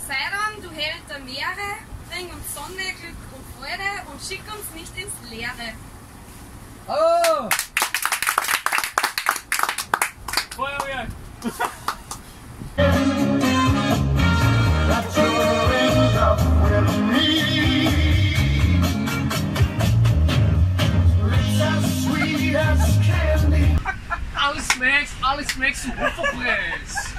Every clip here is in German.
Poseidon, du Held der Meere, bring uns Sonne, Glück und Freude und schick uns nicht ins Leere. Oh! Feuerwerk! Alles schmeckt im Pufferpreis!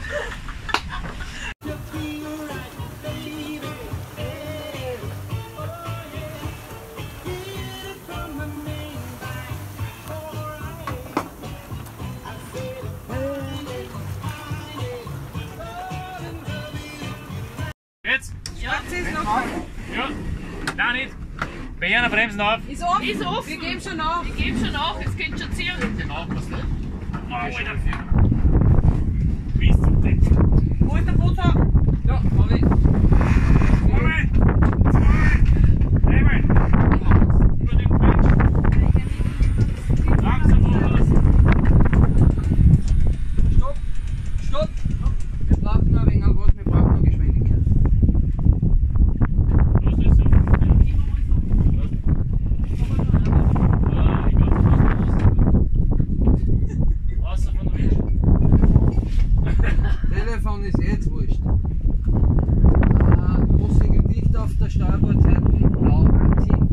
Jetzt? Ja, sie ist noch. Ja, nein nicht. Beine bremsen auf. Ist offen. Ist offen. Wir geben schon nach. Wir geben schon nach, jetzt könnt ihr schon ziehen. Genau, was nicht? Oh, Alter. Wie ist das denn? Wo ist der Putzer? Ja, hab ich. Einmal! Einmal! Über den Quetsch! Langsam voraus! Stopp! Stopp! Wir brauchen noch ein wenig was, wir brauchen noch Geschwindigkeit. Los, ist so. Außer von der Wisch. Telefon ist jetzt wurscht. Großsegel dicht auf der Steuerbordseite, blau anziehen.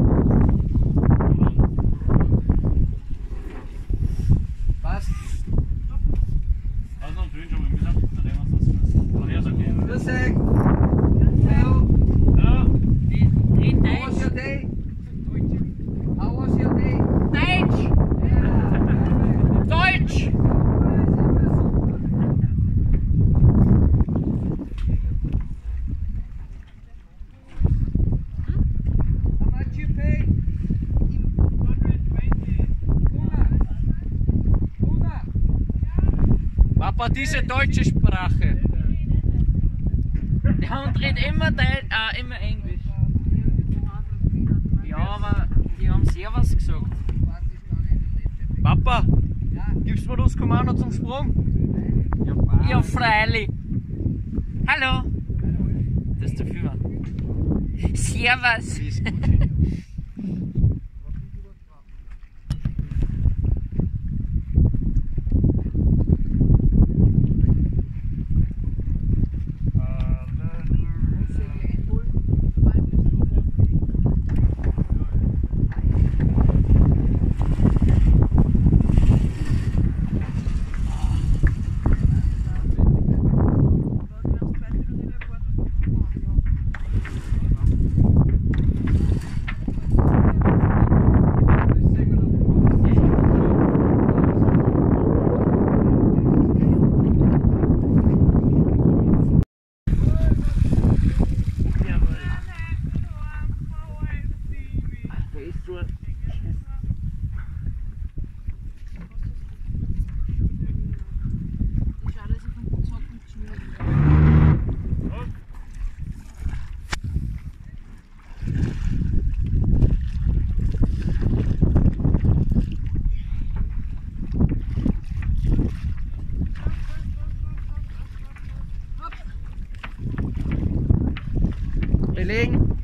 Passt. Also noch schön schon mal gesagt, dann nehmen wir das. Aber er sagt ja. Grüß euch. Hallo. Ja. How was your day? How was your day? Deutsch! Deutsch! How much you pay? 100. Papa, diese deutsche Sprache. Der Hund redet immer Englisch. Ja, aber die haben Servus gesagt. Papa, gibst du mir das Kommando zum Sprung? Ja, freilich. Hallo. Das ist der Führer. Servus. Belegen.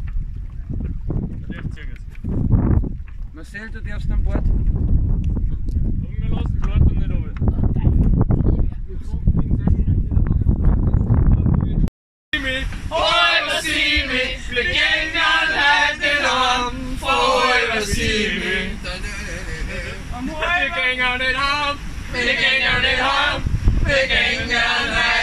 Der zieht jetzt. Marcel, du darfst an Bord. Aber wir lassen die Leute nicht runter. Hoi, was sie mich, wir gehen an heute Abend. Hoi, was sie mich. Wir gehen an den Abend, wir gehen an den Abend, wir gehen an den Abend.